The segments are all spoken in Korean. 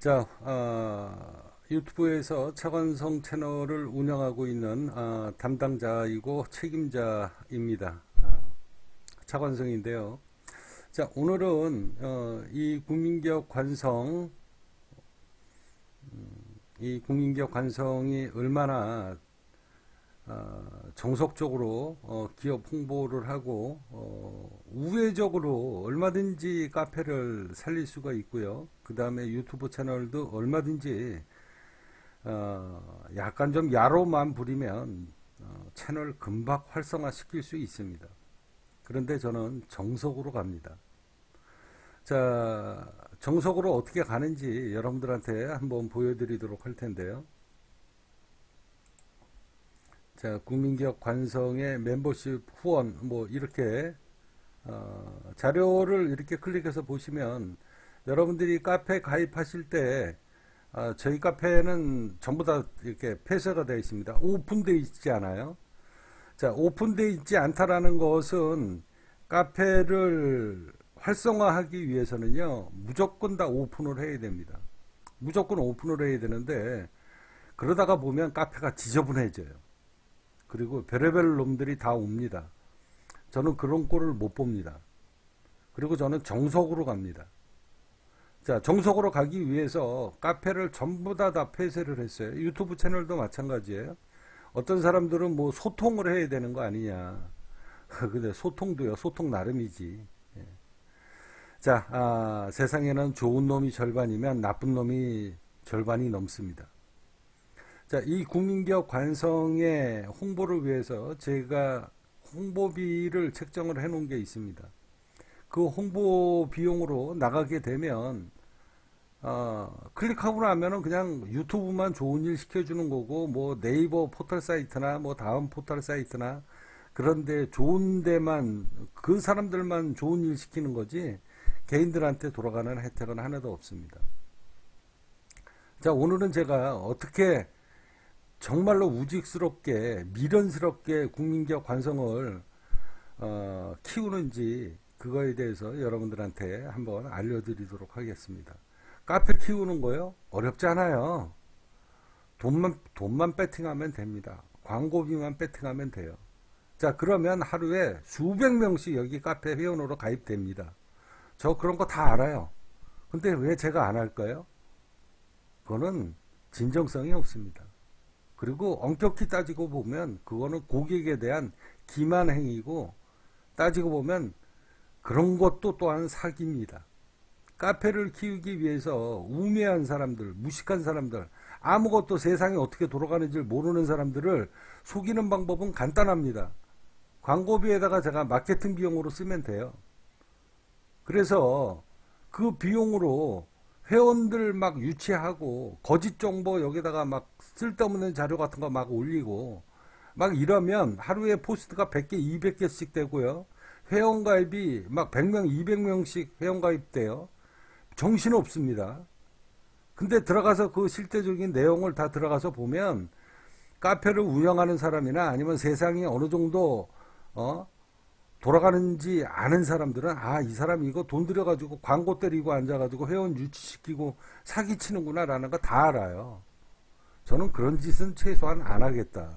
자, 유튜브에서 차관성 채널을 운영하고 있는 담당자이고 책임자입니다. 차관성인데요. 자, 오늘은 이 국민기업 관성, 이 국민기업 관성이 얼마나 정석적으로 기업 홍보를 하고 우회적으로 얼마든지 카페를 살릴 수가 있고요. 그 다음에 유튜브 채널도 얼마든지 약간 좀 야로만 부리면 채널 금방 활성화 시킬 수 있습니다. 그런데 저는 정석으로 갑니다. 자, 정석으로 어떻게 가는지 여러분들한테 한번 보여드리도록 할 텐데요. 자, 국민기업 관성의 멤버십 후원 뭐 이렇게 자료를 이렇게 클릭해서 보시면 여러분들이 카페 가입하실 때 저희 카페는 전부 다 이렇게 폐쇄가 되어 있습니다. 오픈되어 있지 않아요. 자, 오픈되어 있지 않다라는 것은 카페를 활성화하기 위해서는요, 무조건 다 오픈을 해야 됩니다. 무조건 오픈을 해야 되는데 그러다가 보면 카페가 지저분해져요. 그리고 별의별 놈들이 다 옵니다. 저는 그런 꼴을 못 봅니다. 그리고 저는 정석으로 갑니다. 자, 정석으로 가기 위해서 카페를 전부 다 폐쇄를 했어요. 유튜브 채널도 마찬가지예요. 어떤 사람들은 뭐 소통을 해야 되는 거 아니냐. 근데 소통도요, 소통 나름이지. 예. 자, 세상에는 좋은 놈이 절반이면 나쁜 놈이 절반이 넘습니다. 자, 이 국민기업 관성의 홍보를 위해서 제가 홍보비를 책정을 해 놓은 게 있습니다. 그 홍보 비용으로 나가게 되면 클릭하고 나면은 그냥 유튜브만 좋은 일 시켜주는 거고, 뭐 네이버 포털 사이트나 뭐 다음 포털 사이트나 그런데 좋은 데만, 그 사람들만 좋은 일 시키는 거지 개인들한테 돌아가는 혜택은 하나도 없습니다. 자, 오늘은 제가 어떻게 정말로 우직스럽게 미련스럽게 국민기업 관성을 키우는지 그거에 대해서 여러분들한테 한번 알려드리도록 하겠습니다. 카페 키우는 거요? 어렵지 않아요. 돈만 배팅하면 됩니다. 광고비만 배팅하면 돼요. 자, 그러면 하루에 수백 명씩 여기 카페 회원으로 가입됩니다. 저 그런 거 다 알아요. 근데 왜 제가 안 할까요? 그거는 진정성이 없습니다. 그리고 엄격히 따지고 보면 그거는 고객에 대한 기만 행위고, 따지고 보면 그런 것도 또한 사기입니다. 카페를 키우기 위해서 우매한 사람들, 무식한 사람들, 아무것도 세상이 어떻게 돌아가는지 모르는 사람들을 속이는 방법은 간단합니다. 광고비에다가 제가 마케팅 비용으로 쓰면 돼요. 그래서 그 비용으로 회원들 막 유치하고 거짓 정보 여기다가 막 쓸데없는 자료 같은 거 막 올리고 막 이러면 하루에 포스트가 100개, 200개씩 되고요. 회원가입이 막 100명, 200명씩 회원가입 돼요. 정신없습니다. 근데 들어가서 그 실제적인 내용을 다 들어가서 보면 카페를 운영하는 사람이나 아니면 세상이 어느 정도 돌아가는지 아는 사람들은 이 사람이 이거 돈 들여가지고 광고 때리고 앉아가지고 회원 유치시키고 사기치는구나 라는 거 다 알아요. 저는 그런 짓은 최소한 안 하겠다.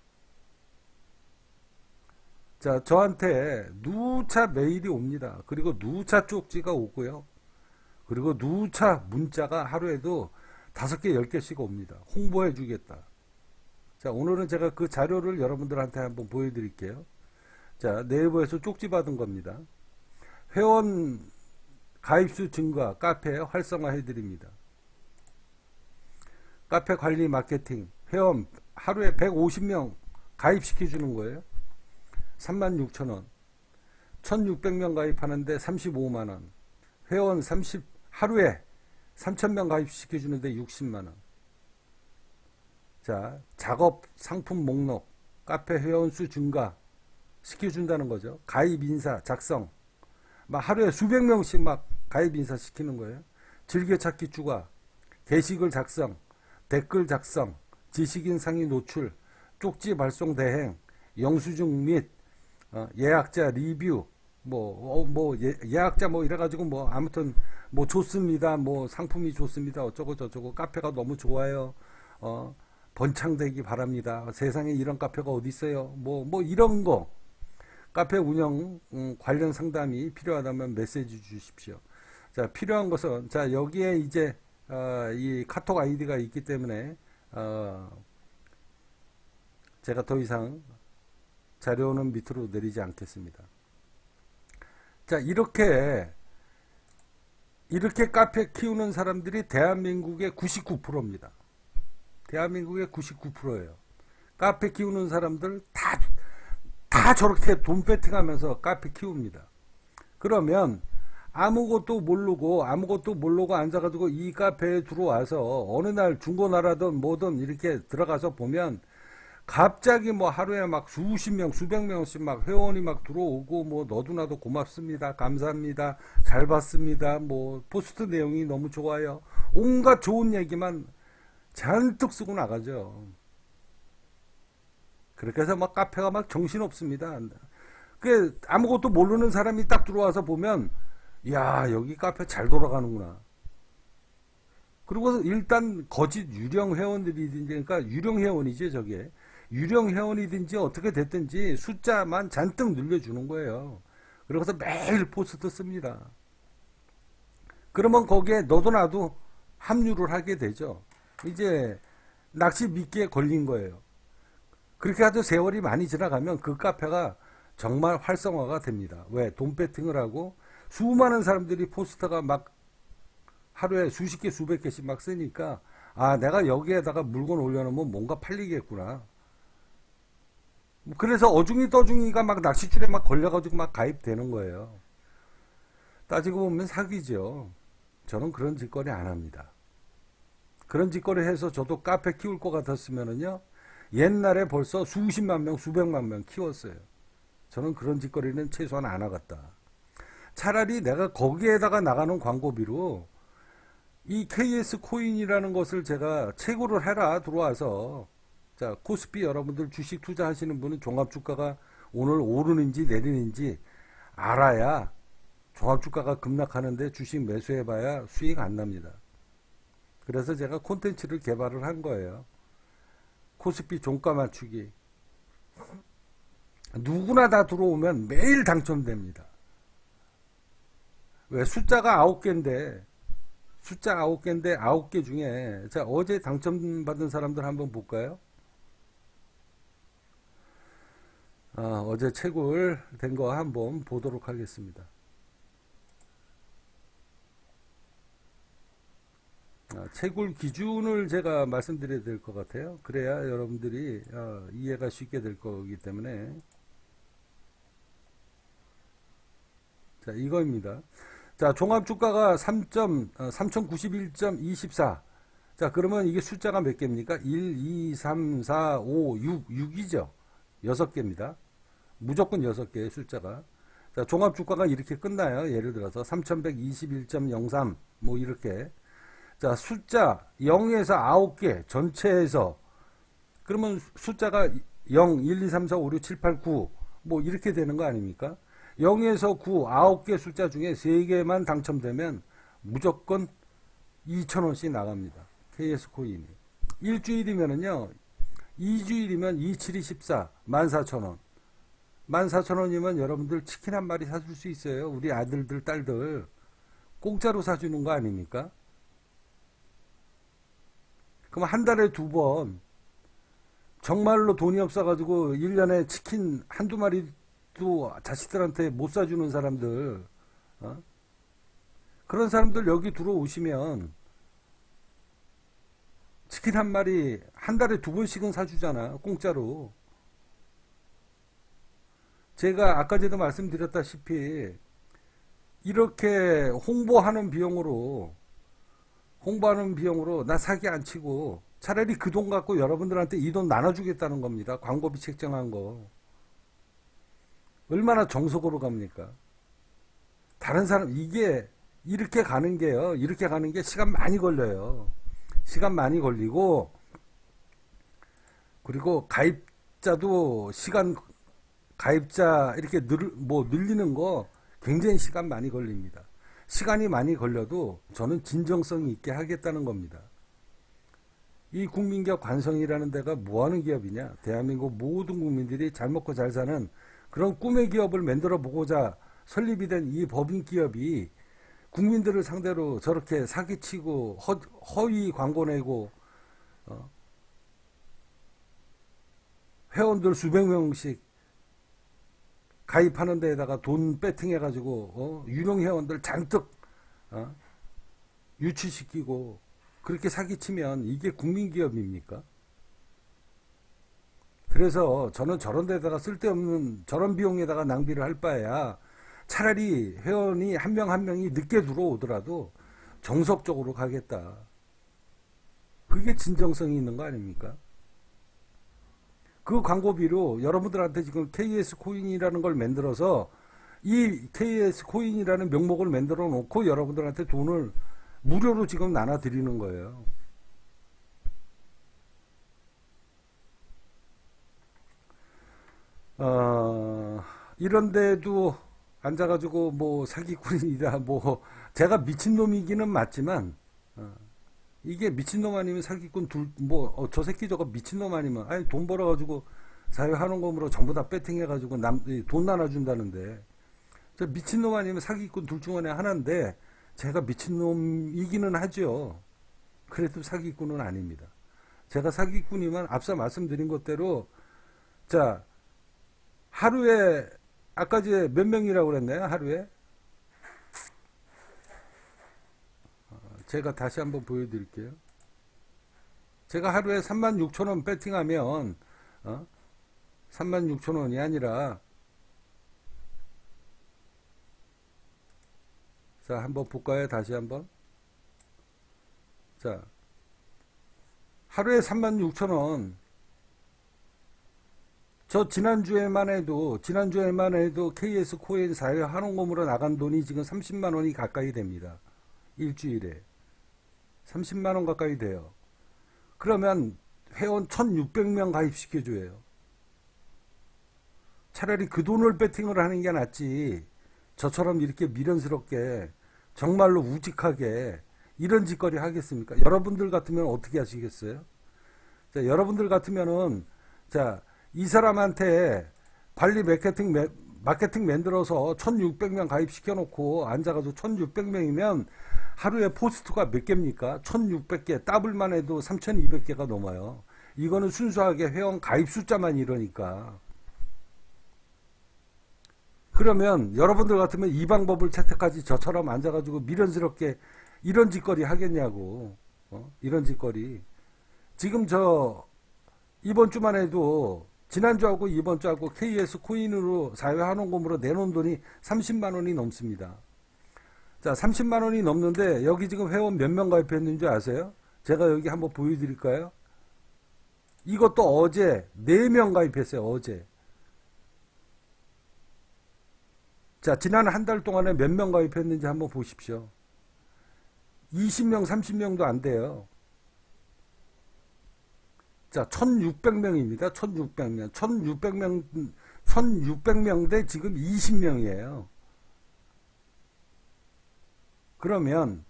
자, 저한테 누차 메일이 옵니다. 그리고 누차 쪽지가 오고요. 그리고 누차 문자가 하루에도 5개, 10개씩 옵니다. 홍보해 주겠다. 자, 오늘은 제가 그 자료를 여러분들한테 한번 보여드릴게요. 자, 네이버에서 쪽지 받은 겁니다. 회원 가입수 증가, 카페 활성화 해드립니다. 카페 관리 마케팅, 회원 하루에 150명 가입시켜주는 거예요. 36,000원. 1600명 가입하는데 35만원. 회원 하루에 3000명 가입시켜주는데 60만원. 자, 작업 상품 목록, 카페 회원수 증가 시켜준다는 거죠. 가입 인사 작성. 막 하루에 수백 명씩 막 가입 인사 시키는 거예요. 즐겨찾기 추가, 게시글 작성, 댓글 작성, 지식인 상위 노출, 쪽지 발송 대행, 영수증 및 예약자 리뷰, 예약자 뭐 이래가지고 뭐 아무튼 뭐 좋습니다. 뭐 상품이 좋습니다. 어쩌고 저쩌고 카페가 너무 좋아요. 번창되기 바랍니다. 세상에 이런 카페가 어디 있어요. 뭐 이런 거 카페 운영 관련 상담이 필요하다면 메시지 주십시오. 자, 필요한 것은 자 여기에 이제 이 카톡 아이디가 있기 때문에 제가 더 이상 자료는 밑으로 내리지 않겠습니다. 자, 이렇게 카페 키우는 사람들이 대한민국의 99%입니다. 대한민국의 99%예요. 카페 키우는 사람들 다 저렇게 돈 배팅하면서 카페 키웁니다. 그러면 아무것도 모르고 앉아가지고 이 카페에 들어와서 어느 날 중고나라든 뭐든 이렇게 들어가서 보면 갑자기 뭐 하루에 막 수십 명, 수백 명씩 막 회원이 막 들어오고 뭐 너도 나도 고맙습니다. 감사합니다. 잘 봤습니다. 뭐 포스트 내용이 너무 좋아요. 온갖 좋은 얘기만 잔뜩 쓰고 나가죠. 그렇게 해서 막 카페가 막 정신없습니다. 그 아무것도 모르는 사람이 딱 들어와서 보면 야, 여기 카페 잘 돌아가는구나. 그리고 일단 거짓 유령 회원들이든지, 그러니까 유령 회원이죠, 저게. 유령 회원이든지 어떻게 됐든지 숫자만 잔뜩 늘려주는 거예요. 그러고서 매일 포스트 씁니다. 그러면 거기에 너도 나도 합류를 하게 되죠. 이제 낚시 미끼에 걸린 거예요. 그렇게 아주 세월이 많이 지나가면 그 카페가 정말 활성화가 됩니다. 왜? 돈 배팅을 하고 수많은 사람들이 포스터가 막 하루에 수십 개, 수백 개씩 막 쓰니까 아, 내가 여기에다가 물건 올려놓으면 뭔가 팔리겠구나. 그래서 어중이 떠중이가 막 낚싯줄에 막 걸려가지고 막 가입되는 거예요. 따지고 보면 사기죠. 저는 그런 짓거리 안 합니다. 그런 짓거리 해서 저도 카페 키울 것 같았으면은요, 옛날에 벌써 수십만 명, 수백만 명 키웠어요. 저는 그런 짓거리는 최소한 안 하겠다. 차라리 내가 거기에다가 나가는 광고비로 이 KS 코인이라는 것을 제가 채굴을 해라 들어와서 자, 코스피 여러분들 주식 투자하시는 분은 종합주가가 오늘 오르는지 내리는지 알아야 종합주가가 급락하는데 주식 매수해봐야 수익 안 납니다. 그래서 제가 콘텐츠를 개발을 한 거예요. 코스피 종가 맞추기. 누구나 다 들어오면 매일 당첨됩니다. 왜? 숫자가 9개인데 9개 중에 자, 어제 당첨받은 사람들 한번 볼까요? 어제 채굴 된 거 한번 보도록 하겠습니다. 채굴 기준을 제가 말씀드려야 될 것 같아요. 그래야 여러분들이 이해가 쉽게 될 거기 때문에 자, 이거입니다. 자, 종합주가가 3091.24. 자, 그러면 이게 숫자가 몇 개입니까? 1, 2, 3, 4, 5, 6, 6이죠. 6개입니다. 무조건 6개의 숫자가. 자, 종합주가가 이렇게 끝나요. 예를 들어서 3121.03 뭐 이렇게. 자, 숫자 0에서 9개 전체에서 그러면 숫자가 0, 1, 2, 3, 4, 5, 6, 7, 8, 9 뭐 이렇게 되는 거 아닙니까? 0에서 9, 9개 숫자 중에 3개만 당첨되면 무조건 2,000원씩 나갑니다. KS 코인이. 일주일이면은요, 2주일이면 2, 7, 2, 14, 14,000원. 14,000원이면 여러분들 치킨 한 마리 사줄 수 있어요. 우리 아들들, 딸들. 공짜로 사주는 거 아닙니까? 그럼 한 달에 2번, 정말로 돈이 없어가지고 1년에 치킨 한두 마리도 자식들한테 못 사주는 사람들, 그런 사람들 여기 들어오시면 치킨 한 마리 한 달에 2번씩은 사주잖아, 공짜로. 제가 아까 전에도 말씀드렸다시피 이렇게 홍보하는 비용으로 나 사기 안 치고 차라리 그 돈 갖고 여러분들한테 이 돈 나눠주겠다는 겁니다. 광고비 책정한 거. 얼마나 정석으로 갑니까? 다른 사람, 이게 이렇게 가는 게요. 이렇게 가는 게 시간 많이 걸려요. 시간 많이 걸리고, 그리고 가입자도 가입자 이렇게 늘리는 거 굉장히 시간 많이 걸립니다. 시간이 많이 걸려도 저는 진정성 있게 하겠다는 겁니다. 이 국민기업 관성이라는 데가 뭐하는 기업이냐? 대한민국 모든 국민들이 잘 먹고 잘 사는 그런 꿈의 기업을 만들어 보고자 설립이 된 이 법인 기업이 국민들을 상대로 저렇게 사기치고 허위 광고 내고 회원들 수백 명씩 가입하는 데에다가 돈 배팅해가지고 유명 회원들 잔뜩 유치시키고 그렇게 사기치면 이게 국민기업입니까? 그래서 저는 저런 데다가 쓸데없는 저런 비용에다가 낭비를 할 바에야 차라리 회원이 한 명 한 명이 늦게 들어오더라도 정석적으로 가겠다. 그게 진정성이 있는 거 아닙니까? 그 광고비로 여러분들한테 지금 KS 코인이라는 걸 만들어서 이 KS 코인이라는 명목을 만들어 놓고 여러분들한테 돈을 무료로 지금 나눠 드리는 거예요. 이런데도 앉아가지고 뭐 사기꾼이다 뭐 제가 미친놈이기는 맞지만 이게 미친놈 아니면 사기꾼 저 새끼 저거 미친놈 아니면 아니 돈 벌어가지고 자유한원금으로 전부 다 배팅해가지고 돈 나눠준다는데 저 미친놈 아니면 사기꾼 둘 중 하나인데 제가 미친놈이기는 하죠. 그래도 사기꾼은 아닙니다. 제가 사기꾼이면 앞서 말씀드린 것대로 자 하루에 아까 몇 명이라고 그랬나요? 하루에? 제가 다시 한번 보여드릴게요. 제가 하루에 36,000원 배팅하면 36,000원이 아니라 자 한번 볼까요? 다시 한번. 자 하루에 36,000원 저 지난주에만 해도 KS 코인 사회 한원금으로 나간 돈이 지금 30만원이 가까이 됩니다. 일주일에 30만원 가까이 돼요. 그러면 회원 1600명 가입시켜줘요. 차라리 그 돈을 배팅을 하는 게 낫지 저처럼 이렇게 미련스럽게 정말로 우직하게 이런 짓거리 하겠습니까? 여러분들 같으면 어떻게 하시겠어요? 자, 여러분들 같으면은 자 이 사람한테 관리 마케팅 만들어서 1600명 가입시켜 놓고 앉아가지고 1600명이면 하루에 포스트가 몇 개입니까? 1600개 더블만 해도 3200개가 넘어요. 이거는 순수하게 회원 가입 숫자만 이러니까. 그러면 여러분들 같으면 이 방법을 채택하지 저처럼 앉아가지고 미련스럽게 이런 짓거리 하겠냐고. 이런 짓거리. 지금 이번 주만 해도 지난주하고 이번주하고 KS 코인으로 사회한원금으로 내놓은 돈이 30만원이 넘습니다. 자, 30만원이 넘는데 여기 지금 회원 몇 명 가입했는지 아세요? 제가 여기 한번 보여드릴까요? 이것도 어제 4명 가입했어요. 어제. 자, 지난 한 달 동안에 몇 명 가입했는지 한번 보십시오. 20명, 30명도 안 돼요. 자, 1600명입니다. 1600명. 1600명 대 지금 20명이에요. 그러면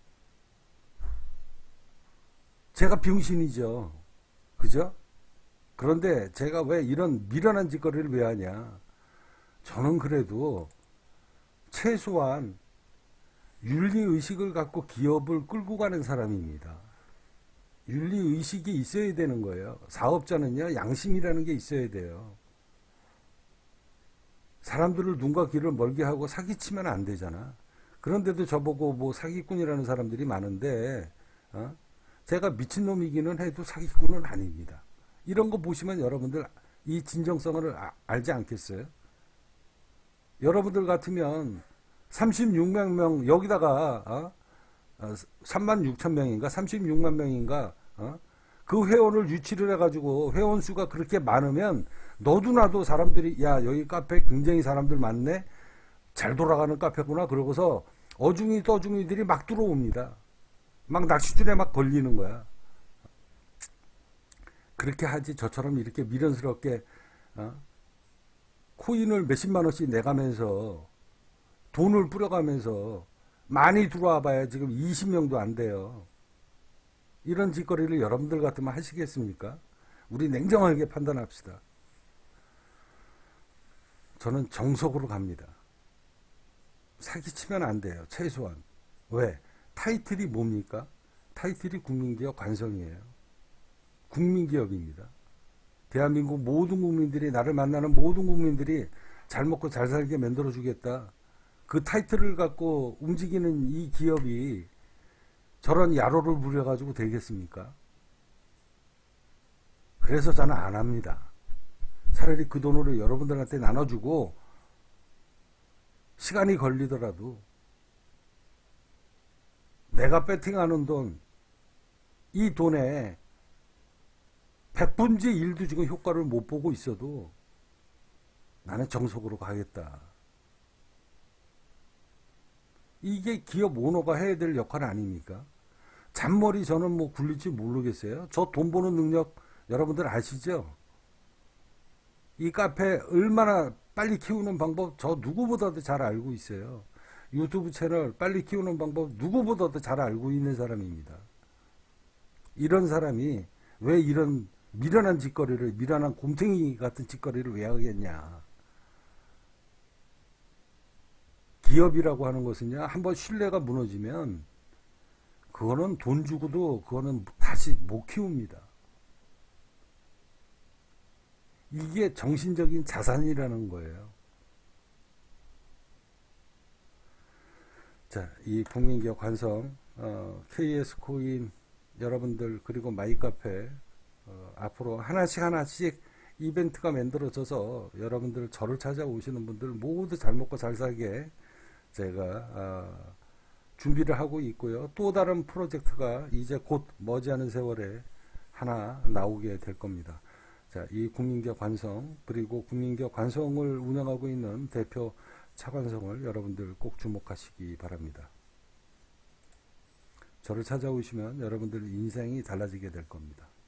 제가 병신이죠. 그죠? 그런데 제가 왜 이런 미련한 짓거리를 왜 하냐? 저는 그래도 최소한 윤리의식을 갖고 기업을 끌고 가는 사람입니다. 윤리의식이 있어야 되는 거예요. 사업자는요, 양심이라는 게 있어야 돼요. 사람들을 눈과 귀를 멀게 하고 사기치면 안 되잖아. 그런데도 저보고 뭐 사기꾼이라는 사람들이 많은데, 제가 미친놈이기는 해도 사기꾼은 아닙니다. 이런 거 보시면 여러분들 이 진정성을 알지 않겠어요? 여러분들 같으면 36만 명 여기다가 36,000명인가 36만 명인가 그 회원을 유치를 해가지고 회원 수가 그렇게 많으면 너도 나도 사람들이 야 여기 카페 굉장히 사람들 많네 잘 돌아가는 카페구나 그러고서 어중이 떠중이들이 막 들어옵니다. 막 낚시줄에 막 걸리는 거야. 그렇게 하지 저처럼 이렇게 미련스럽게 코인을 몇십만 원씩 내가면서 돈을 뿌려가면서 많이 들어와 봐야 지금 20명도 안 돼요. 이런 짓거리를 여러분들 같으면 하시겠습니까? 우리 냉정하게 판단합시다. 저는 정석으로 갑니다. 사기치면 안 돼요. 최소한. 왜? 타이틀이 뭡니까? 타이틀이 국민기업 관성이에요. 국민기업입니다. 대한민국 모든 국민들이, 나를 만나는 모든 국민들이 잘 먹고 잘 살게 만들어주겠다. 그 타이틀을 갖고 움직이는 이 기업이 저런 야로를 부려가지고 되겠습니까? 그래서 저는 안 합니다. 차라리 그 돈으로 여러분들한테 나눠주고 시간이 걸리더라도 내가 배팅하는 돈, 이 돈에 100분지 1도 지금 효과를 못 보고 있어도 나는 정석으로 가겠다. 이게 기업 오너가 해야 될 역할 아닙니까? 잔머리 저는 뭐 굴릴지 모르겠어요. 저 돈 버는 능력 여러분들 아시죠? 이 카페 얼마나 빨리 키우는 방법 저 누구보다도 잘 알고 있어요. 유튜브 채널 빨리 키우는 방법 누구보다도 잘 알고 있는 사람입니다. 이런 사람이 왜 이런 미련한 짓거리를, 미련한 곰탱이 같은 짓거리를 왜 하겠냐. 기업이라고 하는 것은요, 한번 신뢰가 무너지면 그거는 돈 주고도 그거는 다시 못 키웁니다. 이게 정신적인 자산이라는 거예요. 자, 이 국민기업 관성, KS코인 여러분들, 그리고 마이카페, 앞으로 하나씩 이벤트가 만들어져서 여러분들 저를 찾아오시는 분들 모두 잘 먹고 잘 살게 제가 준비를 하고 있고요. 또 다른 프로젝트가 이제 곧 머지않은 세월에 하나 나오게 될 겁니다. 자, 이 국민기업 관성, 그리고 국민기업 관성을 운영하고 있는 대표 차관성을 여러분들 꼭 주목하시기 바랍니다. 저를 찾아오시면 여러분들 인생이 달라지게 될 겁니다.